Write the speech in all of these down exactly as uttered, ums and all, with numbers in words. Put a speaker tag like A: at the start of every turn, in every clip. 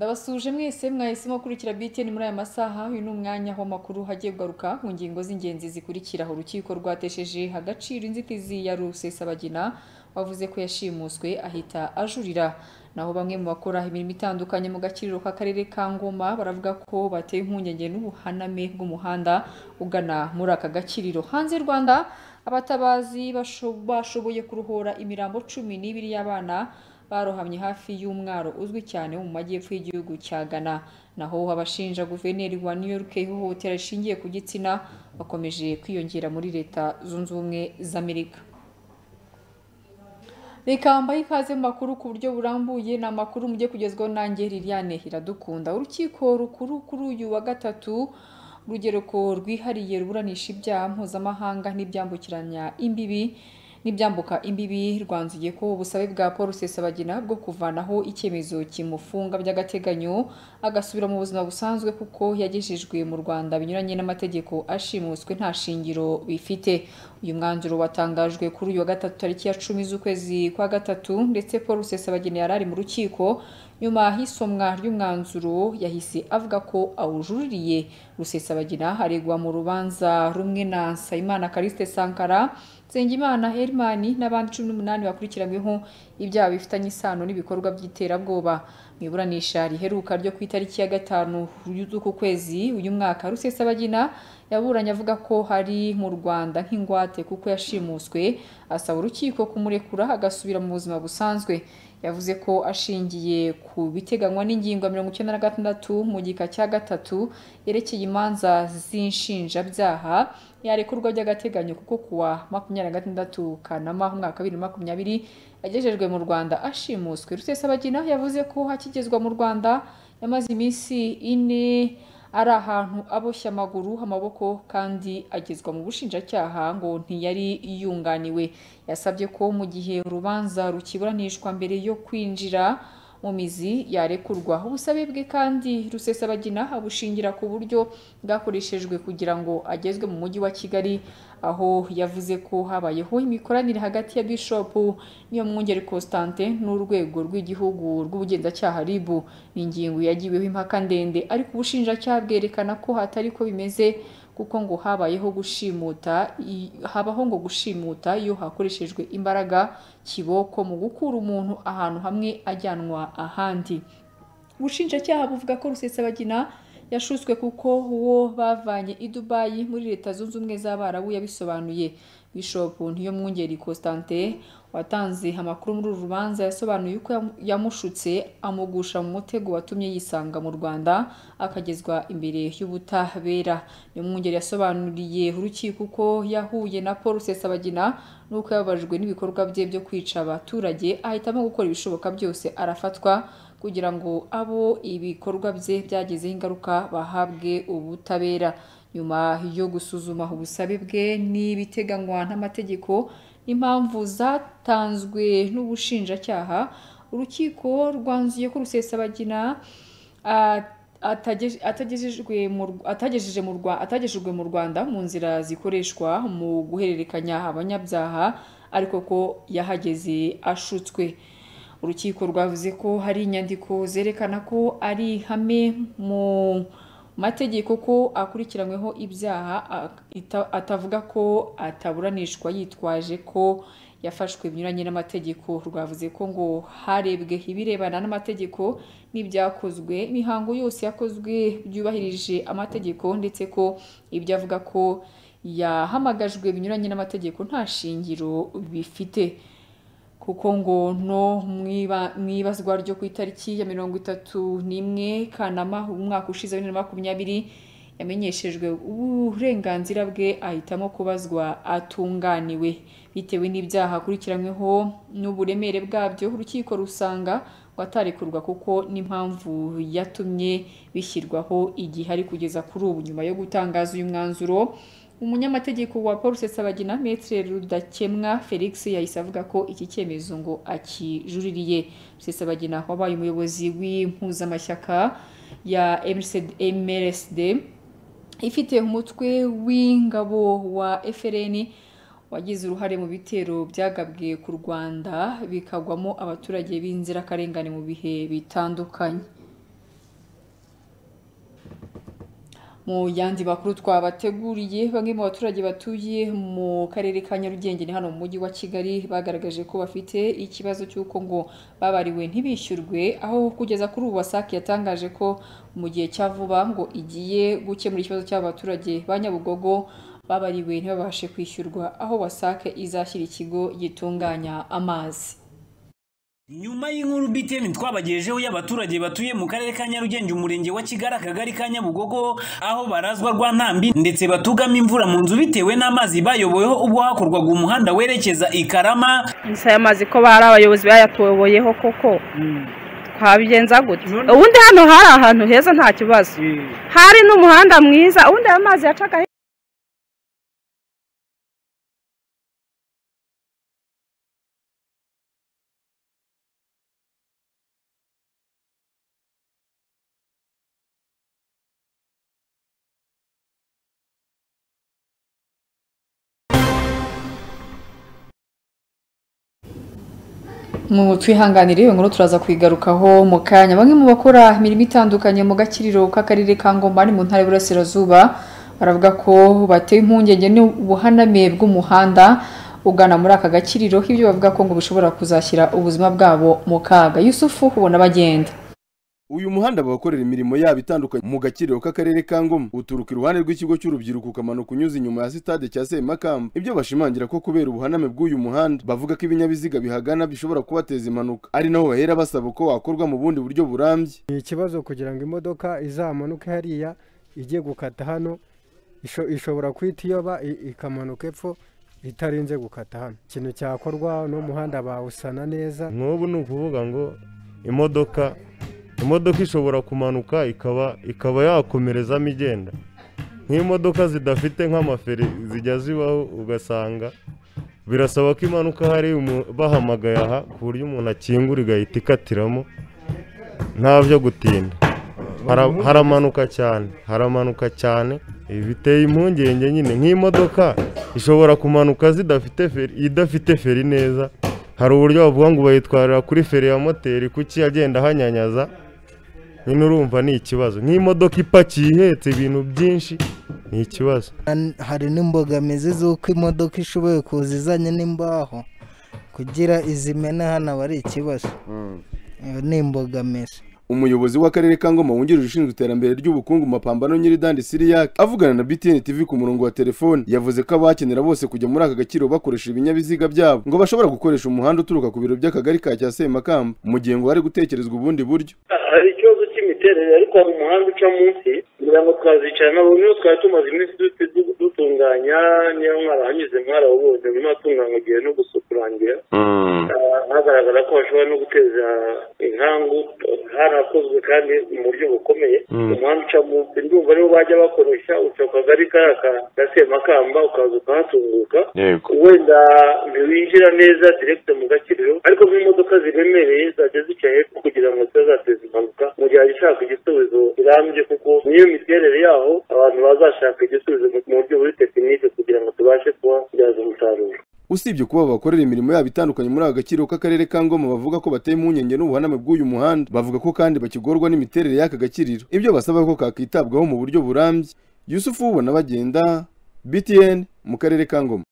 A: Ndabasuje mwese mwahisemo kurikira B T N muri aya masaha. Uyu ni umwanya w'amakuru hagiye kugaruka mu ngingo z'ingenzi zikurikira. Urukiko rwatesheje agaciro inzitizi ya Rusesabagina wavuze ko yashimuswe ahita ajurira. Naho bamwe mu bakora imirimo itandukanye mu gaciro k'akarere ka Ngoma baravuga ko bateye impungenge n'ubuhaname bw'umuhanda ugana muri aka gaciro. Hanze Rwanda abatabazi bashoboye kuruhura imirambo cumi n'ibiri y'abana barohamye hafi y'umwaro uzwi cyane mu majyepfo y'igihugu cya Ghana. Naho abashinja guverineri wa New York ihohotera rishingiye ku gitsina bakomeje kwiyongera muri Leta Zunze Ubumwe z'Amerika. Reka mbaye ikaze mu makuru ku buryo burambuye. Ni amakuru mujye kugezwaho nanjye Liliane Iradukunda. Urukiko rukuru kuri uyu wa gatatu urugereko rwihariye ruburanisha ibyaha mpuzamahanga n'ibyambukiranya imbibi n'ibyambuka imbibi rwanzuye ko ubusabe bwa Paul Rusesabagina bwo kuvanaho icyemezo kimufunga by'agateganyo agasubira mu buzima busanzwe kuko yagejejwe mu Rwanda binyuranye n'amategeko ashimuswe nta shingiro bifite. Uyu mwanzuro watangajwe kuri uyu wa gatatu tariki ya cumi z'ukwezi kwa gatatu, ndetse Paul Rusesabagina yarari mu rukiko nyuma y'isomwa ry'umwanzuro yahise avuga ko awujuririye. Rusesabagina aregwa mu rubanza rumwe na Nsayimana Callixte Sankara, Nsengimana Hermani n'abandi cumi n'umunani bakurikiranyweho ibyaha bifitanye isano n'ibikorwa by'iterabwoba. Mu iburanisha riheruka ryo ku itariki ya gatanu y'uku kwezi uyu mwaka, Rusesabagina yaburanye avuga ko hari mu Rwanda nk'ingwate kuko yashimuswe, asaba urukiko kumurekura agasubira mu buzima busanzwe. Yavuze ko ashingiye ku biteganywa n'ingingo mirongo icyenda na gatandatu mu gika cya gatatu yerekeye imanza z'inshinjabyaha yarekurwa by'agateganyo kuko kuwa makumyabiri na gatandatu Kanama umwaka wa bibiri na makumyabiri yagejejwe mu Rwanda ashimuswe. Rusesabagina yavuze ko hakigezwa mu Rwanda yamaze iminsi ine ari ahantu aboshya amaguru amaboko kandi agezwa mu bushinjacyaha ngo ntiyari yunganiwe. Yasabye ko mu gihe urubanza rukiburanishwa mbere yo kwinjira mu mizi yarekurwa. Ubusabe bwe kandi Rusesabagina abushingira ku buryo bwakoreshejwe kugira ngo agezwe mu mujyi wa Kigali, aho yavuze ko habayeho imikoranire hagati ya Bishop Niyomwungeri Constantin n'urwego rw'igihugu rw'ubugenzacyaha R I B. Ni ingingo yagiweho impaka ndende, ariko ubushinjacyaha bwerekana ko hatari ko bimeze kuko ngo habayeho gushimuta habaho ngo gushimuta iyo hakoreshejwe imbaraga kiboko mu gukura umuntu ahantu hamwe ajyanwa ahandi. Ubushinjacyaha buvuga ko Rusesabagina yashutswe kuko uwo bavanye i Dubai muri Leta Zunze Ubumwe z'Abarabu yabisobanuye. Bishop Niyomwungeri Constantin watanze amakuru muri uru rubanza yasobanuye uko yamushutse amugusha mu mutego watumye yisanga mu Rwanda akagezwa imbere y'ubutabera. Niyomwungeri yasobanuriye urukiko ko yahuye na Paul Rusesabagina nuko yababajwe n'ibikorwa bye byo kwica abaturage, ahitamo gukora ibishoboka byose arafatwa kugira ngo abo ibikorwa bye byagizeho ingaruka bahabwe ubutabera. Nyuma yo gusuzuma ubusabe bwe n'ibiteganywa n'amategeko impamvu zatanzwe n'ubushinjacyaha, urukiko rwanzuye ko Rusesabagina atagejejwe mu Rwanda mu nzira zikoreshwa mu guhererekanya abanyabyaha, ariko ko yahageze ashutswe. Urukiko rwavuze ko hari inyandiko zerekana ko ari ihame mu mategeko ko akurikiranyweho ibyaha atavuga ko ataburanishwa yitwaje ko yafashwe binyuranye n'amategeko. Rwavuze ko ngo harebwe ibirebana n'amategeko n'ibyakozwe, imihango yose yakozwe byubahirije amategeko, ndetse ko ibyo avuga ko yahamagajwe binyuranye n'amategeko nta shingiro bifite, kuko ngo no mwibazwa ryo ku itariki ya mirongo itatu n'imwe Kanama umwaka ushize bibiri na makumyabiri yamenyeshejwe uburenganzira bwe ahitamo kubazwa atunganiwe bitewe n'ibyaha akurikiranyweho n'uburemere bwabyo. Urukiko rusanga ngo atarekurwa kuko n'impamvu yatumye bishyirwaho igihe ari kugeza kuri ubu. Nyuma yo gutangaza uyu mwanzuro, umunyamategeko wa Paul Rusesabagina Maître Rudakemwa Felix yahise avuga ko iki cyemezo ngo akijuririye. Rusesabagina wabaye umuyobozi w'impuzamashyaka ya M R S D ifite umutwe w'ingabo wa F R N wagize uruhare mu bitero byagabwe ku Rwanda bikagwamo abaturage b'inzirakarengane mu bihe bitandukanye. Mu yandi makuru twabateguriye bamwe mu baturage batuye mu karere ka Nyarugenge ni hano mu mujyi wa Kigali bagaragaje ko bafite ikibazo cy'uko ngo babariwe ntibishyurwe, aho kugeza kuri ubu wasake yatangaje ko mu gihe cya vuba ngo igiye gukemura ikibazo cy'abaturage ba Nyabugogo babariwe ntibabashe kwishyurwa, aho wasake izashyira ikigo gitunganya amazi.
B: Nyuma y'inkuru B T N twabagejejeho y'abaturage batuye mu karere ka Nyarugenge umurenge wa Kigali akagari ka Nyabugogo, aho barazwa rwa ntambi ndetse batugama imvura mu nzu bitewe n'amazi bayoboyeho ubwo hakorwaga umuhanda werekeza i Karama.
C: Nsaya amazi ko bari abayobozi bayatoboyeho koko twabigenza gute? Ubundi hano hari ahantu heza nta kibazo, hari n'umuhanda mwiza, ubundi amazi yacaga
A: mu twihanganire iyo nkuru turaza kwigarukaho mu kanya. Bamwe mu bakora imirimo itandukanye mu gaciro k'akarere ka Ngoma mu ntara y'Iburasirazuba baravuga ko bateye impungenge n'ubuhaname bw'umuhanda ugana muri aka gakiriro, ibyo bavuga ko ngo bishobora kuzashyira ubuzima bwabo mu kaga. Yusufu ubona bagenda.
D: Uyu muhanda bakorera imirimo yabo itandukanye mu gakiriro k'akarere ka Ngoma uturuka iruhande rw'ikigo cy'urubyiruko ukamanuka unyuze inyuma ya sitade cya Semakamba. Ibyo bashimangira ko kubera ubuhaname bw'uyu muhanda bavuga ko ibinyabiziga bihagana bishobora kubateza impanuka, ari naho bahera basaba ko wakorwa mu bundi buryo burambye.
E: Ikibazo kugira ngo imodoka izamanuke hariya igiye gukata hano ishobora kwita iyoba ikamanuka epfo itarinze gukata hano. Ikintu cyakorwa no muhanda bawusana neza.
F: Nk'ubu ni ukuvuga ngo imodoka imodoka ishobora kumanuka ikaba ikaba yakomerezamo igenda, nk'imodoka zidafite nk'amaferi zijya zibaho ugasanga birasaba ko imanuka hari bahamagaye aha ku buryo umuntu akingura igahita ikatiramo nta byo gutinda. Haramanuka cyane haramanuka cyane biteye impungenge nyine. Nk'imodoka ishobora kumanuka zidafite feri idafite feri neza, hari uburyo bavuga ngo bayitwarira kuri feri ya moteri kuki agenda hanyanyaza, nyine urumva ni ikibazo. Nk'imodoka ipakiye ihetse ibintu byinshi ni ikibazo.
G: Hari n'imbogamizi z'uko imodoka ishoboye kuza izanye n'imbaho kugira izimena hano bari ikibazo, ni imbogamizi.
D: Umuyobozi w'akarere ka Ngoma wungirije ushinzwe iterambere ry'ubukungu Mapambano Nyiridandi Siriyak avugana na B T N T V ku murongo wa telefone yavuze ko abakenera bose kujya muri aka gakiro bakoresha ibinyabiziga byabo ngo bashobora gukoresha umuhanda uturuka ku biro by'akagari ka cya Semakamba mu gihe ngo hari gutekerezwa ubundi buryo.
H: Hari ikibazo cy'imiterere ariko hari umuhanda uca munsi kugira ngo twazicara nabo niyo twari tumaze iminsi dutunganya niyo mwarahanyuze mwarabonye nyuma atunganya gihe no gusukurangira hagaragara ko bashobora no guteza inkangu harakozwe kandi mu buryo bukomeye. Umuhanda uca munsi ndumva ariwo bajya bakoresha uca akagari ka Semakamba ukaza ukahatunguka, wenda ntiwinjira neza direct mu gakiriro ariko nk'imodoka ziremereye zajya zicaye kugira ngo zitazateza impanuka mu gihe gishaka igisubizo kirambye, kuko niyo miterere yaho abantu bazashaka igisubizo mu buryo buri tekinike kugira ngo tubashe kuba byaza umusaruro.
D: Usibye kuba bakorera imirimo yabo itandukanye muri aka gakiriro k'akarere ka Ngoma bavuga ko bateye impungenge n'ubuhaname bw'uyu muhanda, bavuga ko kandi bakigorwa n'imiterere y'aka gakiriro, ibyo basaba ko kakitabwaho mu buryo burambye. Yusufu ubona bagenda, B T N mu karere ka Ngoma.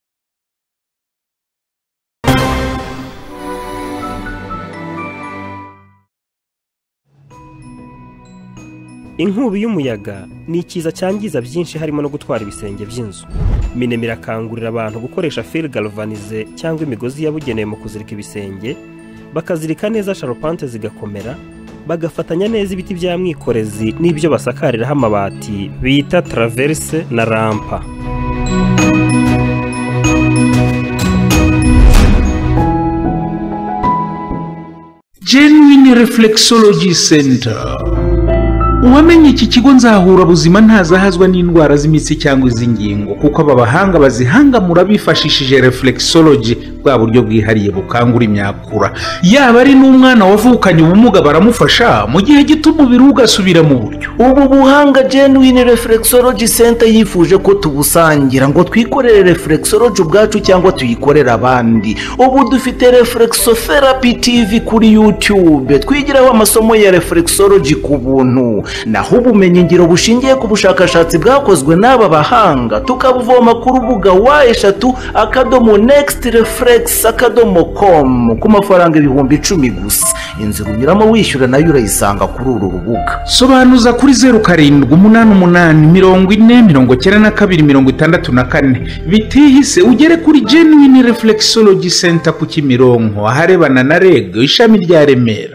I: Inkubi y'umuyaga ni ikiza cyangiza byinshi harimo no gutwara ibisenge by'inzu. Minema irakangurira abantu gukoresha fil galvanize cyangwa imigozi yabugenewe mu kuzirika ibisenge, bakazirika neza charpente zigakomera, bagafatanya neza ibiti bya mwikorezi n'ibyo basakariraho amabati bita traverse na rampa.
J: Genuine Reflexology Center. Uwamenye iki kigo nzahura buzima ntazahazwa n'indwara z'imitsi cyangwa iz'ingingo, kuko aba bahanga bazihangamura bifashishije reflexology bwa buryo bwihariye bukangura imyakura. Yaba ari n'umwana wavukanye ubumuga baramufasha mu gihe gito umubiri ugasubira mu buryo.
K: Ubu buhanga Genuine Reflexology Center yifuje ko tubusangira ngo twikorere reflexology ubwacu cyangwa tuyikorera abandi. Ubu dufite Reflexotherapy T V kuri YouTube twigiraho amasomo ya reflexology ku buntu, naho ubumenyi ngiro bushingiye ku bushakashatsi bwakozwe n'aba bahanga tukabuvoma ku rubuga wa eshatu akadomo next reflex akadomo com ku mafaranga ibihumbi icumi gusa. Inzira unyuramo wishyura nayo urayisanga kuri uru rubuga.
J: Sobanuza kuri zeru karindwi umunani umunani mirongo ine mirongo icyenda na kabiri mirongo itandatu na kane. Bitihise ugere kuri Genuine Reflexology Center ku Kimironko aharebana na R E G ishami rya Remera.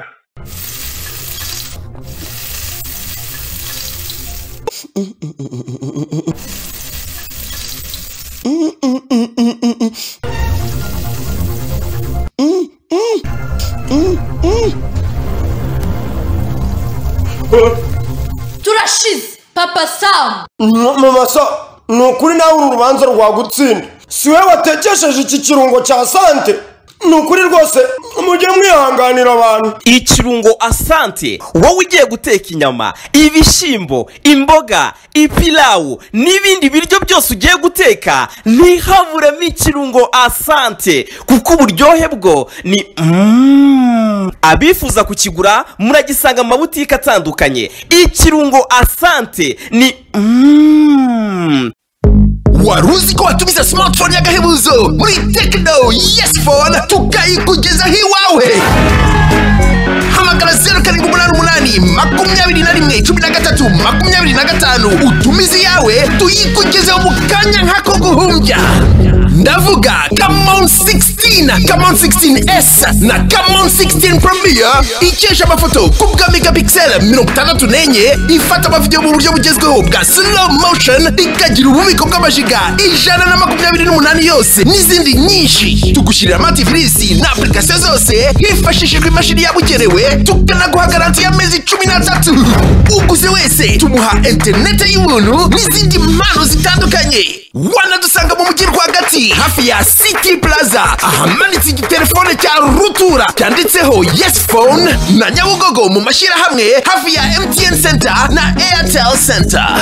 L: Turashize Papa Sam.
M: Mama Sa, nukuri nawe uru rubanza rwagutsinda. Siwe watekesheje iki kirungo cya Asante. Nukuri rwose mujye mwihanganira abantu.
N: Ikirungo Asante wowe ugiye guteka inyama, ibishimbo, imboga, ipilawu n'ibindi biryo byose ugiye guteka, ntihaburemo ikirungo Asante kuko uburyohe bwo ni mm. Abifuza kukigura muragisanga mu mabutike atandukanye. Ikirungo Asante ni mm.
O: Waruzi ko watumiza smartphone y'agahebuzo muri Tecno Yes Phone tukayikugezaho iwawe. Hamagara zeru karindwi umunani umunani makumyabiri na rimwe cumi na gatatu makumyabiri na gatanu utumizi yawe tuyikugezeho mu kanya nk'ako guhumbya. Ndavuga Camon sixteen, Camon sixteen S na Camon sixteen Premier ikesha amafoto ku bwa megapixel mirongo itandatu n'enye, ifata amavideo mu buryo bugezweho bwa slow motion, ikagira ububiko bw'amajiga ijana na makumyabiri n'umunani yose n'izindi nyinshi. Tugushyirira amatifilisi na application zose hifashishijwe imashini yabugenewe, tukanaguha garanti y'amezi cumi n'atatu. Uguze wese tumuha internet y'ubuntu n'izindi mpano zitandukanye. Wanadusanga mu mujyi rwagati hafi ya City Plaza ahamanitse igitelefone cya rutura cyanditseho Yes Phone, na Nyabugogo mu mashyirahamwe hafi ya M T N Center na Airtel Center.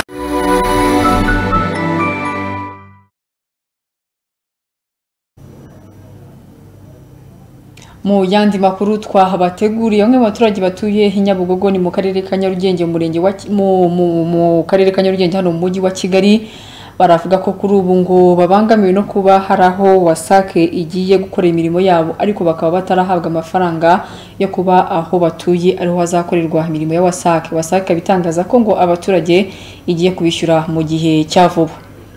A: Mu yandi makuru twahabateguriye, bamwe mu baturage batuye Nyabugogo ni mu karere ka Nyarugenge umurenge wa mu mu karere ka Nyarugenge hano mu mujyi wa Kigali, baravuga ko kuri ubu ngo babangamiwe no kuba haraho wasake igiye gukora imirimo yabo, ariko bakaba batarahabwa amafaranga yo kuba aho batuye ariho hazakorerwa imirimo ya wasake. Wasake bitangaza ko ngo abaturage igiye kubishyura mu gihe cya vuba.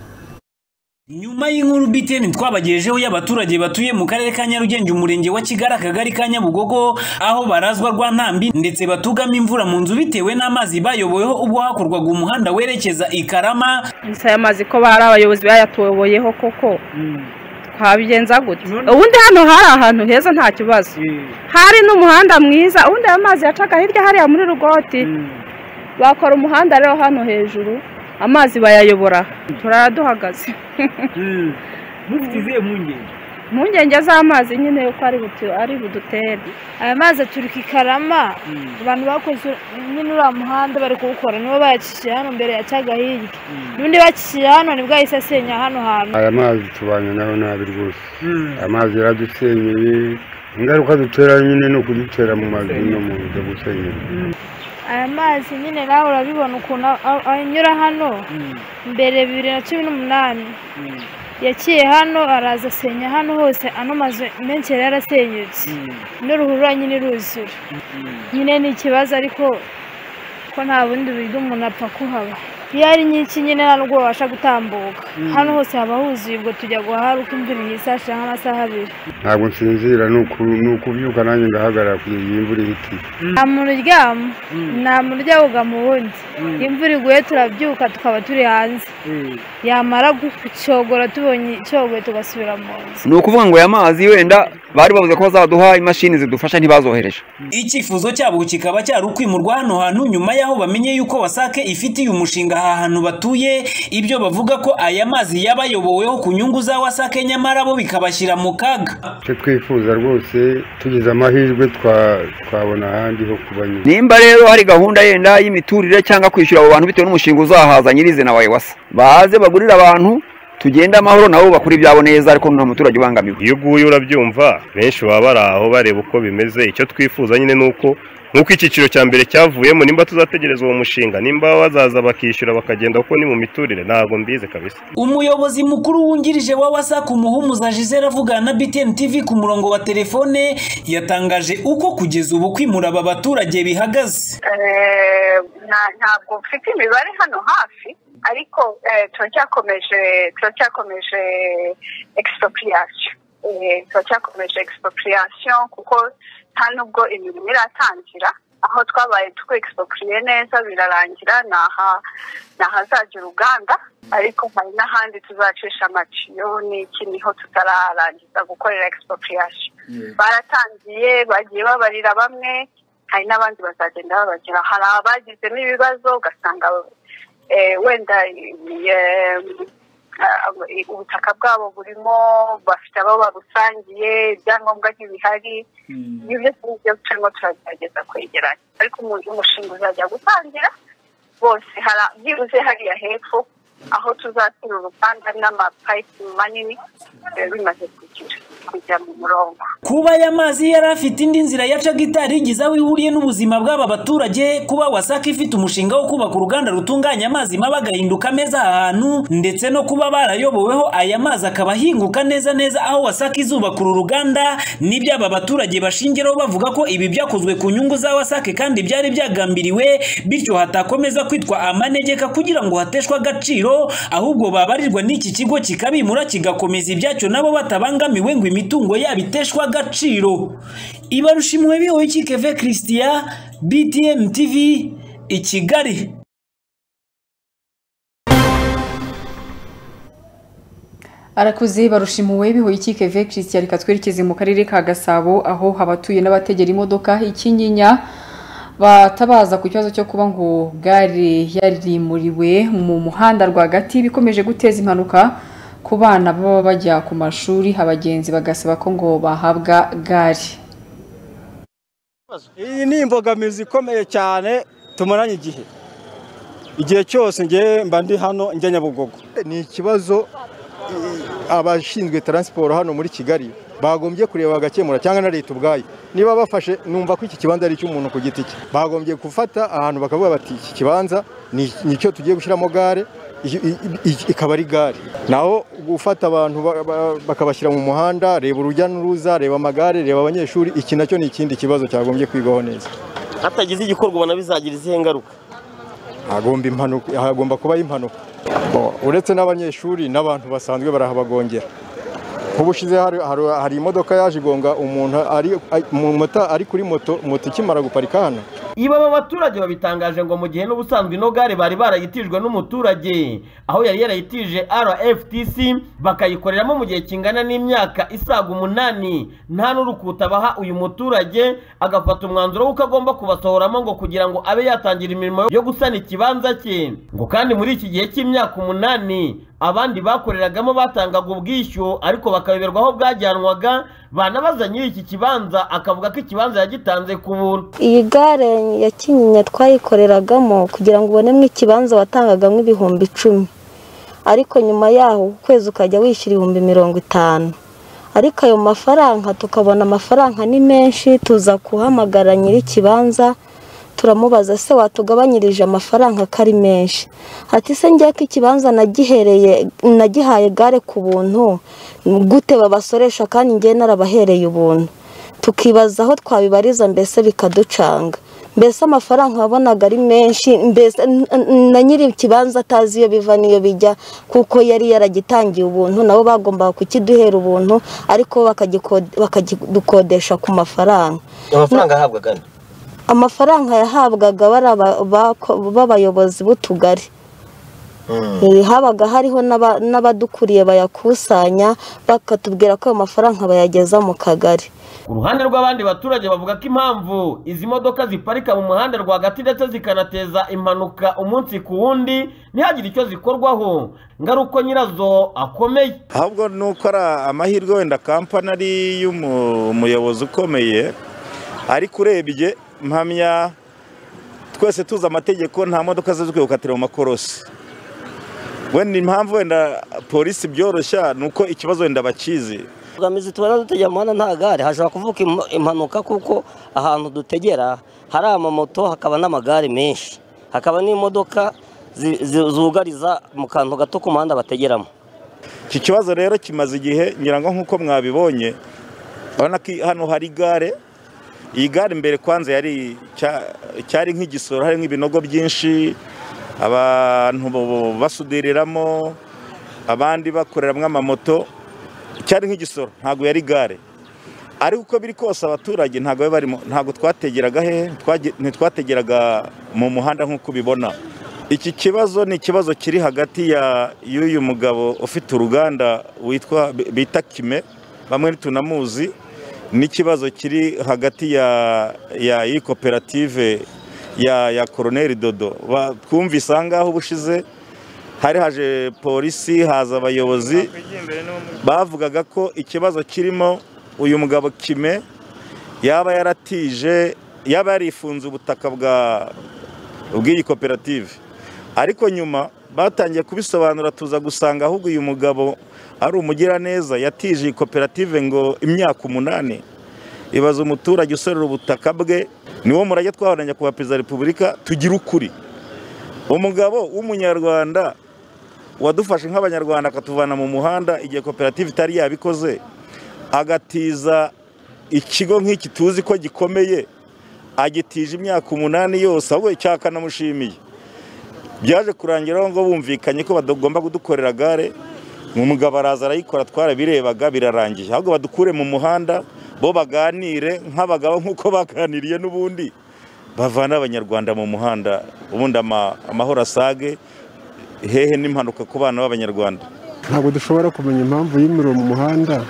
B: Nyuma y'inkuru B T N twabagejejeho y'abaturage batuye mu karere ka Nyarugenge umurenge wa Kigali akagari ka Nyabugogo aho barazwa Rwantambi ndetse batugama imvura mu nzu bitewe n'amazi bayoboyeho ubwo hakorwaga umuhanda werekeza i Karama.
C: Nsaya amazi ko bari abayobozi bayatoboyeho koko twabigenza gute? Ubundi hano hari ahantu heza nta kibazo, hari n'umuhanda mwiza, ubundi amazi yacaga hirya hariya muri Rugoti, bakora umuhanda rero hano hejuru amazi bayayobora turaduhagaze.
B: Mufitize mungenge
C: mungenge z'amazi nyine yuko ari butu ari budutere.
P: Aya mazi turiki Karama abantu bakoze nyine ura muhanda bari kuwukora nibo bayacishije hano mbere yacaga hirya, n'undi bacishije hano nibwo yahise senya hano hantu.
Q: Aya mazi tubanye nayo nabi rwose. Aya mazi yaradusenyeye, ingaruka dutera nyine no kudutera mu mazi no mu byo gusenyera.
P: Aya mazi nyine nawe urabibona ukuntu anyura hano mbere bibiri na cumi n'umunani yaciye hano araza asenya hano hose, ano mazu menshi yarasenyutse n'uruhurura nyine ruzura. Nyine ni ikibazo ariko ko nta bundi buryo umuntu apfa kuhaba. Iyo ari nyinshi nyine nta nubwo babasha gutambuka, hano hose haba huzuye ubwo tujya guhara uko imvura ihise hashira nk'amasaha abiri.
Q: Ntabwo nsinzira ni ukubyuka nanjye ndahagarara kugira iyi imvura ihite.
P: Nta muntu uryama, nta muntu ujya wuga mu wundi. Imvura iguye turabyuka tukaba turi hanze. yamara gucogora tubonye icyogoye tugasubira mu nzu.
R: Ni ukuvuga ngo aya mazi wenda bari bavuze ko bazaduha imashini zidufasha ntibazohereje.
B: Icyifuzo cyabo kikaba cyari ukwimurwa hano hantu nyuma yaho bamenye yuko wasake ifitiye umushinga aha hantu batuye, ibyo bavuga ko aya mazi yabayoboweho ku nyungu za wasake nyamara bo bikabashyira mu kaga.
Q: Icyo twifuza rwose tugize amahirwe twabona ahandi ho kuba nyine.
R: Nimba rero hari gahunda yenda y'imiturire cyangwa kwishyura abo bantu bitewe n'umushinga uzahaza nyirizina wawe wasa, baze bagurira abantu tugenda amahoro nabo bakuri byabo neza ariko nta muturage ubangamiwe.
F: Iyo uguye urabyumva benshi baba bari aho bareba uko bimeze. Icyo twifuza nyine nuko nuko icyiciro cya mbere cyavuyemo nimba tuzategereza uwo mushinga nimba bazaza bakishyura bakagenda uko ni mu miturire ntabwo mbize kabisa.
B: Umuyobozi mukuru wungirije wa wasake Umuhumuza Gisele avugana na B T N T V ku murongo wa telefone yatangaje uko kugeza ubu kwimura aba baturage bihagaze.
S: Ntabwo mfite imibare hano hafi ariko turacyakomeje turacyakomeje expropriation turacyakomeje expropriation kuko nta nubwo imirimo iratangira, aho twabaye twe exproprié neza birarangira naha nahazajya uruganda, ariko hari n'ahandi tuzacisha amatiyo n'iki niho tutararangiza gukorera expropriation. Baratangiye bagiye babarira bamwe, hari n'abandi bazagenda babagira. Hari abagizemo ibibazo ugasanga wenda ubutaka bwabo burimo bafite abo babusangiye, ibyangombwa ntibihari. Ibyo byose turimo turagerageza kwegeranya, ariko umushinga uzajya gutangira bose byibuze hariya hepfo aho tuzatira uruganda n'amapayipi manini bimaze kugira kujya mu murongo.
B: Kuba aya mazi yari afite indi nzira yacaga itarigize aho ihuriye n'ubuzima bw'aba baturage, kuba wasake ifite umushinga wo kubaka uruganda rutunganya amazi mabi agahinduka meza ahantu, ndetse no kuba barayoboweho aya mazi akaba ahinguka neza neza aho wasake izubaka uru ruganda, nibyo aba baturage bashingiraho bavuga ko ibi byakozwe ku nyungu za wasake kandi byari byagambiriwe, bityo hatakomeza kwitwa amanegeka kugira ngo hateshwe agaciro, ahubwo babarirwa n'iki kigo kikabimura kigakomeza ibyacyo nabo batabangamiwe ngo imitungo yabo iteshwa agaciro. Ibarushimwe bihoye Keve Christian, B T N T V i Kigali.
A: Arakuze barushimuwe bihoye Keve Christian, reka twerekeze mu karere ka Gasabo aho habatuye n'abategera imodoka ikinyinya batabaza ku kibazo cyo kuba ngo gare yarimuriwe mu muhanda rwagati bikomeje guteza impanuka ku bana baba bajya ku mashuri, abagenzi bagasaba ko ngo bahabwa gare.
T: Iyi ni imbogamizi ikomeye cyane tumaranye igihe igihe cyose ngiye mba ndi hano njya Nyabugogo. Ni ikibazo abashinzwe transport hano muri Kigali bagombye kureba bagakemura, cyangwa na leta ubwayo niba bafashe, numva ko iki kibanza ari cy'umuntu ku giti cye, bagombye gufata ahantu bakavuga bati iki kibanza nicyo tugiye gushyiramo gare, ikaba ari gare. Naho gufata abantu bakabashyira mu muhanda, reba urujya n'uruza, reba amagare, reba abanyeshuri, iki nacyo ni ikindi kibazo cyagombye kwigaho neza.
U: Hatagize igikorwa ubona bizagira izihe ngaruka?
T: Hagomba impanuka, hagomba kubaho impanuka. Uretse n'abanyeshuri n'abantu basanzwe barahabagongera. Ubushize hari hari imodoka yaje igonga umuntu ari mu mota ari kuri moto moto ikimara guparika hano.
U: Iba aba baturage babitangaje ngo mu gihe n'ubusanzwe ino gare bari barayitijwe n'umuturage, aho yari yarayitije R F T C bakayikoreramo mu gihe kingana n'imyaka isaga umunani, nta n'urukuta baha uyu muturage, agafata umwanzuro w'uko agomba kubasohoramo ngo kugira ngo abe yatangira imirimo yo gusana ikibanza cye. Ngo kandi muri iki gihe cy'imyaka umunani abandi bakoreragamo batangaga ubwishyu ariko bakabiberwaho bwajyanwaga, banabaza nyiri iki kibanza akavuga ko ikibanza yagitanze ku buntu.
V: Iyi gare ya Kinyinya twayikoreragamo kugira ngo ubonemo ikibanza watangagamo ibihumbi icumi, ariko nyuma yaho ukwezi ukajya wishyura ibihumbi mirongo itanu, ariko ayo mafaranga tukabona amafaranga ni menshi. Tuza kuhamagara nyiri ikibanza turamubaza, se watugabanyirije amafaranga kari menshi? Ati se ngiye ko ikibanza nagihereye nagihaye gare ku buntu, gute babasoresha kandi ngiye narabahereye ubuntu? Tukibaza aho twabibariza, mbese bikaducanga. Mbese amafaranga wabonaga ari menshi, mbese na nyiri ikibanza atazi iyo biva niyo bijya, kuko yari yaragitangiye ubuntu, nabo bagomba kukiduhera ubuntu, ariko bakagidukodesha ku mafaranga.
U: Amafaranga ahabwaga gane?
V: Amafaranga yahabwaga b'abayobozi b'utugari. habaga hariho n'abadukuriye bayakusanya bakatubwira ko ayo mafaranga bayageza mu kagari.
U: Uruhande rw'abandi baturage bavuga ko impamvu izi modoka ziparika mu muhanda rwagati ndetse zikanateza impanuka umunsi ku wundi ntihagire icyo zikorwaho ngaruko nyirazo akomeye.
E: Ahubwo nuko ari amahirwe wenda kampani ari y'umuyobozi ukomeye, ariko urebye mpamya twese tuzi amategeko, nta modoka zizwi gukatira mu makorosi. Wenda impamvu wenda polisi byoroshya nuko ikibazo wenda bakizi.
G: Gamizi tubona dutegera muhanda nta gare hashobora kuvuka impanuka kuko ahantu dutegera hari amamoto hakaba n'amagare menshi, hakaba n'imodoka zugariza mu kantu gato ku muhanda bategeramo.
E: Iki kibazo rero kimaze igihe ngira ngo nk'uko mwabibonye, urabona ko hano hari gare. Iyi gare mbere kwanza yari cyari nk'igisoro, hari nk'ibinogo byinshi abantu basudiriramo, abandi bakoreramo amamoto, cyari nk'igisoro, ntabwo yari gare. Ariko uko biri kose abaturage ntabwo barimo, ntabwo twategeraga he ntitwategeraga mu muhanda nk'uko ubibona. Iki kibazo ni ikibazo kiri hagati ya y'uyu mugabo ufite uruganda witwa bita Kime, bamwe tunamuzi, n'ikibazo kiri hagati ya ya iyi koperative ya ya Colonel Dodo. Twumvise ahangaho ubushize hari haje polisi, haza abayobozi bavugaga ko ikibazo kirimo uyu mugabo Kime yaba yaratije, yaba yarifunze ubutaka bwa bw'iyi koperative. Ariko nyuma batangiye kubisobanura tuza gusanga ahubwo uyu mugabo ari umugiraneza, yatije iyi koperative ngo imyaka umunani. Ibaza umuturage usorera ubutaka bwe, niwo murage twahoranye ku Perezida wa Repubulika tugira ukuri. Umugabo w'umunyarwanda wadufashe nk'abanyarwanda akatuvana mu muhanda igihe koperative itari yabikoze, agatiza ikigo nk'iki tuzi ko gikomeye, agitije imyaka umunani yose, ahubwo cyakanamushimiye. Byaje kurangiraho ngo bumvikanye ko bagomba kudukorera gare, umugabo araza arayikora, twarabirebaga birarangiye. Ahubwo badukure mu muhanda bo baganire nk'abagabo nk'uko baganiriye n'ubundi, bavana abanyarwanda mu muhanda, ubundi amahoro asage, hehe n'impanuka ku bana b'abanyarwanda.
W: Ntabwo dushobora kumenya impamvu y'umuriro mu muhanda,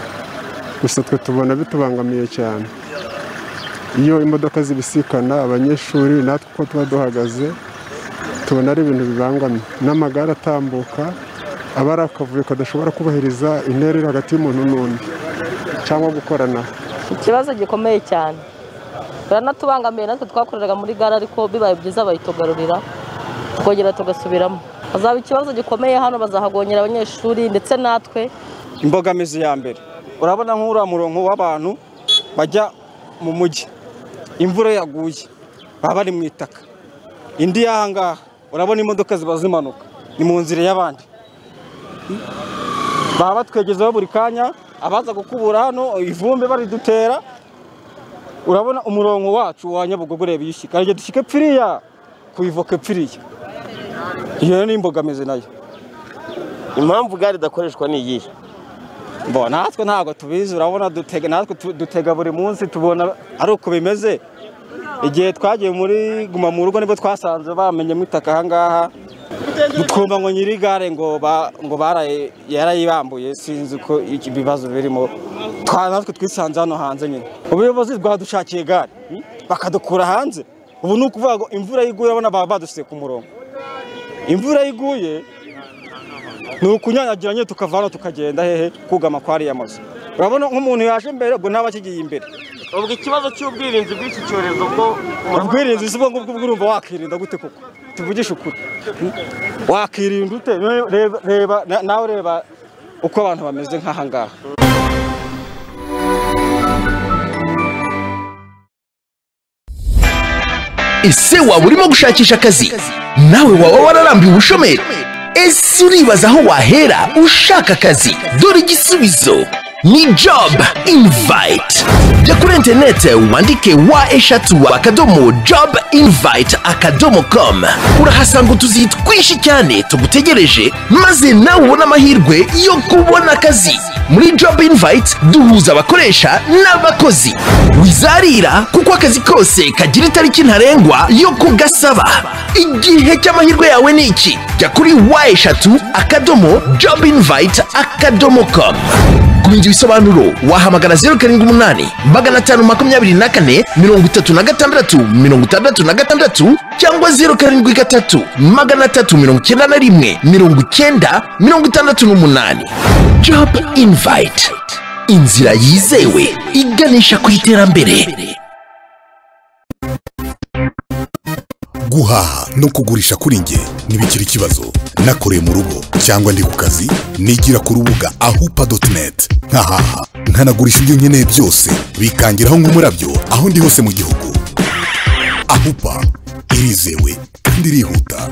W: gusa twe tubona bitubangamiye cyane. Iyo imodoka zibisikana abanyeshuri natwe uko tuba duhagaze tubona ari ibintu bibangamiye, n'amagare atambuka aba ari akavuyo kadashobora kubahiriza intera hagati y'umuntu n'undi cyangwa gukorana.
V: Ikibazo gikomeye cyane, baranatubangamiye, natwe twakoreraga muri gare ariko bibaye byiza bayitugarurira twongera tugasubiramo. Hazaba ikibazo gikomeye hano, bazahagonyera abanyeshuri ndetse natwe.
T: Imbogamizi ya mbere urabona nk'ura murongo w'abantu bajya mu mujyi, imvura yaguye baba bari mu itaka. Indi yahangaha urabona imodoka ziba zimanuka, ni mu nzira y'abandi, baba batwegezeho buri kanya, abaza gukubura hano ivumbi baridutera. Urabona umurongo wacu wa Nyabugogo ureba yishika, arije dushike pfiriya kuivoke pfiriya. Iyo ni imbogamizi nayo.
U: Impamvu gare dakoreshwa ni iyihe?
T: Bo natwe ntago tubizi, urabona dutega natwe dutega buri munsi, tubona ari uko bimeze. Igihe twagiye muri guma mu rugo nibwo twasanze bamenye mu itaka ahangaha, twumva ngo nyiri gare ngo ngo baraye yarayibambuye, sinzi ko iki bibazo birimo. Natwe twisanze hano hanze nyine, ubuyobozi bwadushakiye gare bakadukura hanze. Ubu nuko uvuga ngo imvura yiguye, abana baba baduseye ku murongo. Imvura yiguye ni ukunyanyagiranye tukavana tukagenda hehe kugama kwari yamaze. Urabona nk'umuntu yaje imbere ubwo ntaba kigiye imbere.
U: Ubwo ikibazo cy'ubwirinzi bw'iki cyorezo ko
T: ubwirinzi sibo ngo urumva wakirinda gute koko? Tuvugisha ukuri. Wakirinda ute? Reba nawe reba uko abantu bameze nk'aha ngaha.
O: Ese waba urimo gushakisha akazi? Nawe waba wararambiwe ubushomeri? Ese uribaza aho wahera ushaka akazi? Dore igisubizo ni job invite. Jya kuri interinete wandike wa eshatu akadomo job invite akadomo com, urahasanga utuzi twinshi cyane tugutegereje, maze nawe ubone amahirwe yo kubona akazi. muri job invite duhuza abakoresha n'abakozi. Wizarira kuko akazi kose kagira itariki ntarengwa yo kugasaba. Igihe cy'amahirwe yawe ni iki? Jya kuri wa eshatu akadomo job invite akadomo com. Kumenya ibisobanuro wahamagara zeru karindwi umunani magana atanu makumyabiri na kane mirongo itatu na gatandatu mirongo itandatu na gatandatu cyangwa zeru karindwi gatatu magana atatu mirongo icyenda na rimwe mirongo icyenda mirongo itandatu n'umunani. Job invite, inzira yizewe iganisha ku iterambere.
D: Guhaha no kugurisha kuri nge ntibikiri ikibazo. Nakoreye mu rugo cyangwa ndi ku kazi, nigira ku rubuga ahupa doti net nkahaha nkanagurisha ibyo nkeneye byose bikangiraho nk'umurabyo aho ndi hose mu gihugu. Ahupa irizewe kandi irihuta.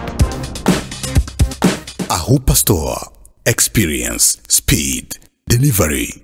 D: Ahupa store, experience, speed, delivery.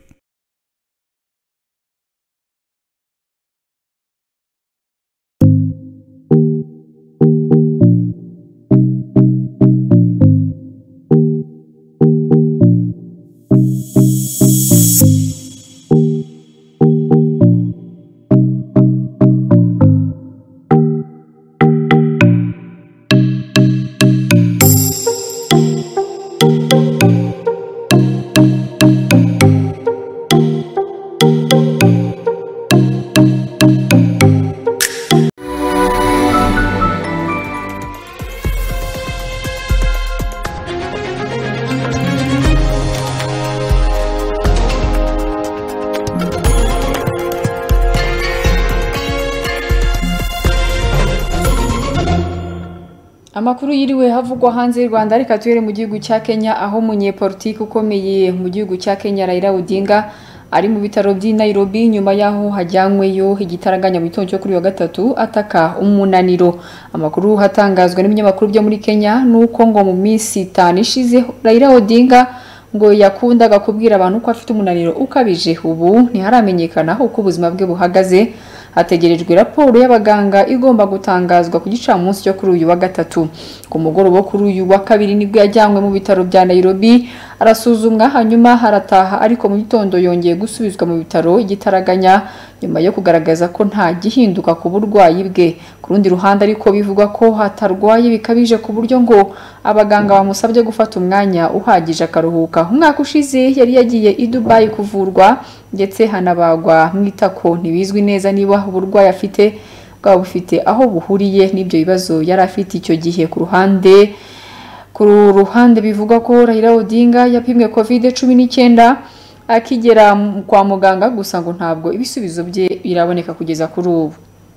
A: Amakuru yiriwe havugwa hanze y'u Rwanda ariko atuhere mu gihugu cya Kenya aho umunyepolitiki ukomeye mu gihugu cya Kenya Raila Odinga ari mu bitaro by'i Nairobi nyuma yaho hajyanyweyo igitaraganya mu gitondo cyo kuri wa gatatu ataka umunaniro. Amakuru hatangazwa n'ibinyamakuru byo muri Kenya nuko ngo mu minsi itanu ishize Raila Odinga ngo yakundaga kubwira abantu ko afite umunaniro ukabije. Ubu ntiharamenyekana uko ubuzima bwe buhagaze. Hategerejwe raporo y'abaganga igomba gutangazwa ku gicamunsi cyo kuri uyu wa gatatu. Ku mugoroba kuri uyu wa kabiri nibwo yajyanywe mu bitaro bya Nairobi arasuzumwa hanyuma harataha, ariko mu gitondo yongeye gusubizwa mu bitaro igitaraganya nyuma yo kugaragaza ko nta gihinduka ku burwayi bwe. Ku rundi ruhande ariko bivugwa ko hatarwaye bikabije ku buryo ngo abaganga bamusabye gufata umwanya uhagije akaruhuka. Umwaka ushize yari yagiye i Dubai kuvurwa ndetse hanabagwa mu itako. Ntibizwi neza niba uburwayi afite bwa bufite aho buhuriye n'ibyo bibazo yari afite icyo gihe. Ku ruhande ku ruhande bivugwa ko Raila Odinga yapimwe covid cumi n'icyenda akigera kwa muganga, gusa ngo ntabwo ibisubizo bye biraboneka kugeza kuri ubu.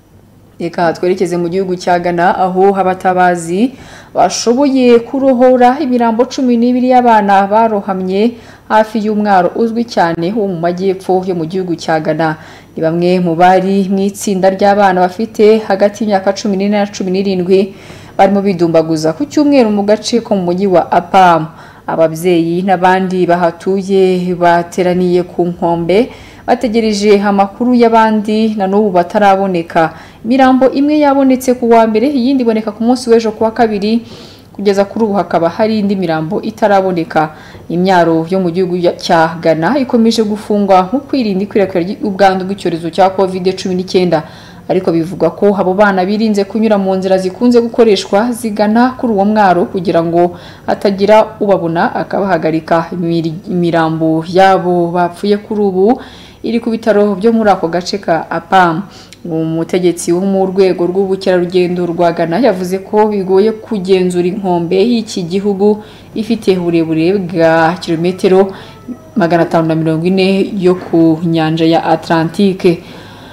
A: Reka twerekeze mu gihugu cya Ghana aho abatabazi bashoboye kurohora imirambo cumi n'ibiri y'abana barohamye hafi y'umwaro uzwi cyane wo mu majyepfo yo mu gihugu cya Ghana. Ni bamwe mu bari mu itsinda ry'abana bafite hagati y'imyaka cumi n'ine na cumi n'irindwi barimo bidumbaguza ku cyumweru mu gace ko mu mujyi wa Apam. Ababyeyi n'abandi bahatuye bateraniye ku nkombe bategereje amakuru y'abandi na n'ubu bataraboneka. Imirambo imwe yabonetse ku wa mbere, iyindi iboneka ku munsi w'ejo ku wa kabiri. Kugeza kuri ubu hakaba hari indi mirambo itaraboneka. Imyaro yo mu gihugu cya Ghana ikomeje gufungwa mu kwirinda ikwirakwira ry'ubwandu bw'icyorezo cya covid cumi n'icyenda, ariko bivugwa ko abo bana birinze kunyura mu nzira zikunze gukoreshwa zigana kuri uwo mwaro kugira ngo atagira ubabona akabahagarika. Imirambo yabo bapfuye kuri ubu iri ku bitaro byo muri ako gace ka Apam. Umutegetsi wo mu rwego rw'ubukerarugendo rwa Ghana yavuze ko bigoye kugenzura inkombe y'iki gihugu ifite uburebure bwa kilometero magana atanu na mirongo ine yo ku nyanja ya Atlantique.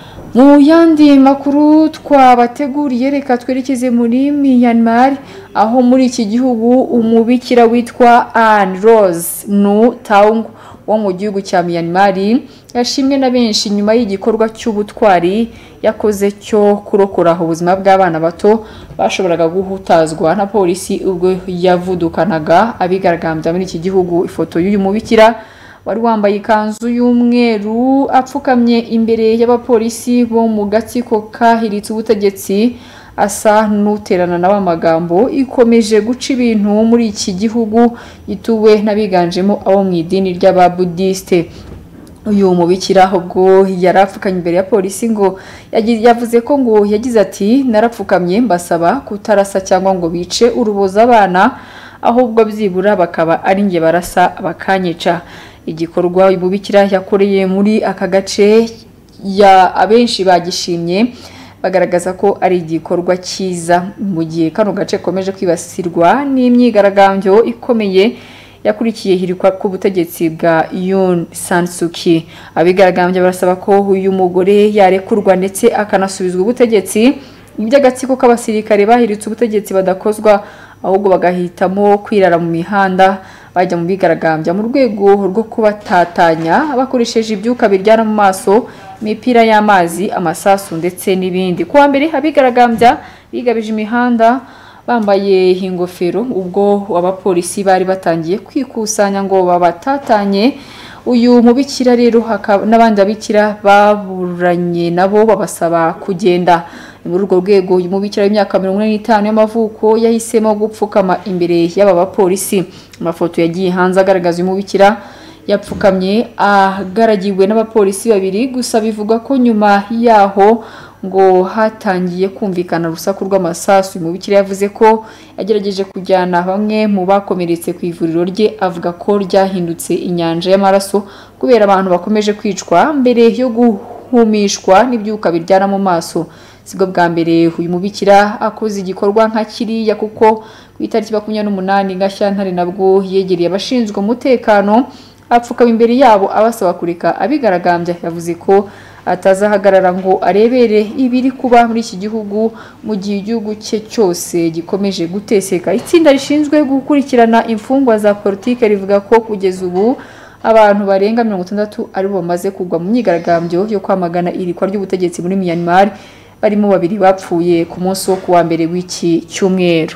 A: Mu yandi makuru twabateguriye reka twerekeze muri Myanmar aho muri iki gihugu umubikira witwa Anne Rose Nu Taung wo mu gihugu cya Myanmar yashimwe na benshi nyuma y'igikorwa cy'ubutwari yakoze cyo kurokora ubuzima bw'abana bato bashoboraga guhutazwa na polisi ubwo yavudukanaga abigaragambya muri iki gihugu. Ifoto y'uyu mubikira wari wambaye ikanzu y'umweru apfukamye imbere y'abapolisi bo mu gatsiko kahiritse ubutegetsi asa n'uterana nawe amagambo ikomeje guca ibintu muri iki gihugu gituwe n'abiganjemo abo mu idini ry'ababudiste. Uyu mubikira ubwo yarapfukanye imbere ya polisi ngo yavuze ko ngo yagize ati narapfukamye mbasaba kutarasa cyangwa ngo bice uruboza abana ahubwo byibura bakaba ari nge barasa bakanyica. Igikorwa uyu mubikira yakoreye muri aka gace ya abenshi bagishimye bagaragaza ko ari igikorwa cyiza mu gihe kano gace komeje kwibasirwa n'imyigaragambyo ikomeye yakurikiye hirikwa ku butegetsi bwa Yoon San Suu Kyi. Abigaragambye barasaba ko uyu mugore yarekurwa ndetse akanasubizwa ubutegetsi. Iby'agatsiko k'abasirikare bahiritse ubutegetsi badakozwa ahubwo bagahitamo kwirara mu mihanda bajya mu bigaragambya mu rwego rwo kubatatanya bakoresheje ibyuka biryana mu maso, imipira y'amazi, amasasu ndetse n'ibindi. Kuwa mbere abigaragambya bigabije imihanda bambaye ingofero ubwo abapolisi bari batangiye kwikusanya ngo babatatanye. Uyu mubikira rero n'abandi babikira baburanye nabo babasaba kugenda. Muri urwo rwego uyu mubikira w'imyaka mirongo ine n'itanu y'amavuko yahisemo gupfukama imbere y'aba bapolisi. Amafoto yagiye hanze agaragaza uyu mubikira yapfukamye agaragiwe n'abapolisi babiri, gusa bivuga ko nyuma yaho ngo hatangiye kumvikana urusaku rw'amasasu. Umubikira yavuze ko yagerageje kujyana bamwe mu bakomeretse ku ivuriro rye, avuga ko ryahindutse inyanja y'amaraso kubera abantu bakomeje kwicwa mbere yo guhumishwa n'ibyuka biryana mu maso. Sigo bwa mbere uyu mubikira akoze igikorwa nka kiriya kuko ku itariki makumyabiri n'umunani Gashyantare nabwo yegereye abashinzwe umutekano apfukama imbere yabo abasaba kureka abigaragambya. Yavuze ko atazahagarara ngo arebere ibiri kuba muri iki gihugu mu gihe igihugu cye cyose gikomeje guteseka. Itsinda rishinzwe gukurikirana imfungwa za politike rivuga ko kugeza ubu abantu barenga mirongo itandatu ari bo bamaze kugwa mu myigaragambyo yo kwamagana irikwa ry'ubutegetsi muri Myanmar, barimo babiri bapfuye ku munsi wo kuwa mbere w'iki cyumweru.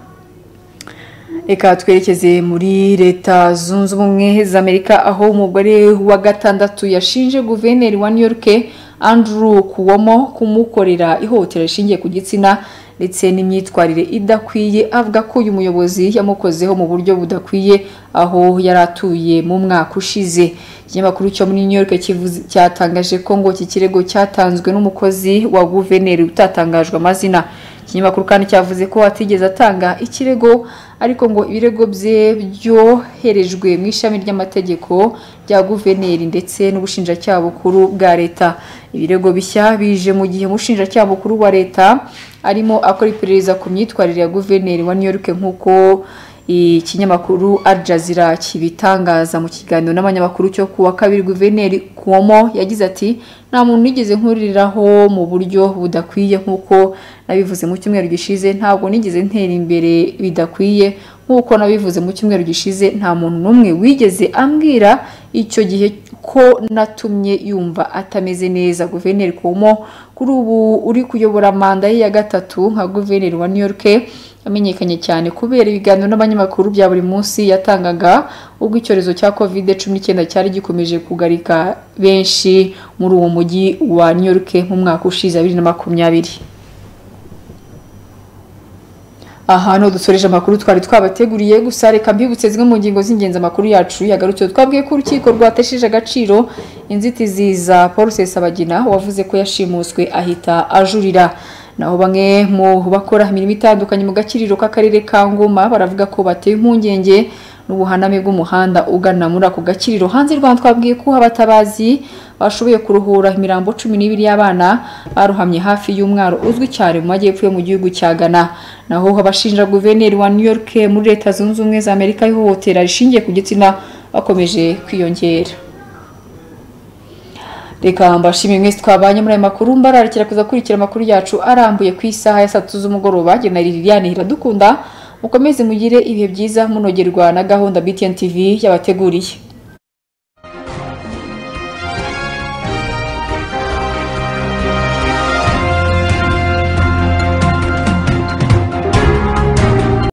A: Eka twerekeze muri Leta Zunze Ubumwe za Amerika aho umugore wa gatandatu yashinje guverineri wa New York Andrew Cuomo kumukorera ihohotera rishingiye ku gitsina ndetse n'imyitwarire idakwiye. Avuga ko uyu muyobozi yamukozeho mu buryo budakwiye aho yaratuye mu mwaka ushize. Ikinyamakuru cyo muri New York cyatangaje ko ngo iki kirego cyatanzwe n'umukozi wa guverineri utatangajwe amazina. Ikinyamakuru kandi cyavuze ko atigeze atanga ikirego ariko ngo ibirego bye byoherejwe mu ishami ry'amategeko rya guverineri ndetse n'ubushinjacyaha bukuru bwa leta. Ibirego bishya bije mu gihe umushinjacyaha bukuru wa leta arimo akora iperereza ku myitwarire ya guverineri wa New York nk'uko ikinyamakuru Al Jazeera kibitangaza. Mu kiganiro n'abanyamakuru cyo kuwa kabiri guverineri Cuomo yagize ati nta muntu nigeze nkuriraho mu buryo budakwiye nk'uko nabivuze mu cyumweru gishize, ntabwo nigeze ntera imbere bidakwiye nk'uko nabivuze mu cyumweru gishize, nta muntu n'umwe wigeze ambwira icyo gihe ko natumye yumva atameze neza. Guverineri Cuomo kuri ubu uri kuyobora manda ye ya gatatu nka guverineri wa New York amenyekanye cyane kubera ibiganiro n'abanyamakuru bya buri munsi yatangaga ubwo icyorezo cya covid cumi n'icyenda cyari gikomeje kugarika benshi muri uwo mujyi wa New York mu mwaka ushize bibiri na makumyabiri. Aha no dusoreje amakuru twari twabateguriye, gusa reka mbibutse zimwe mu ngingo z'ingenzi amakuru yacu yagarutse. Twabwiye ko urukiko rwatesheje agaciro inzitizi za Rusesabagina wavuze ko yashimuswe ahita ajurira. Naho bamwe mu bakora imirimo itandukanye mu gaciro k'akarere ka Ngoma baravuga ko bateye impungenge n'ubuhaname bw'umuhanda ugana muri ako gaciro. Hanze Rwanda twabwiye ko abatabazi bashoboye kuruhura imirambo cumi n'ibiri y'abana baruhamye hafi y'umwaro uzwi cyane mu majyepfo yo mu gihugu cya Ghana. Naho abashinja guverineri wa New York muri Leta Zunze Ubumwe za Amerika ihohotera rishingiye ku gitsina bakomeje kwiyongera. Reka mbashimire mwese twabanye muri aya makuru, mbararikira kuza kurikira amakuru yacu arambuye ku isaha ya saa tatu z'umugoroba. Jye na Liliane Iradukunda, mukomeze mugire ibihe byiza munogerwa na gahunda B T N T V yabateguriye.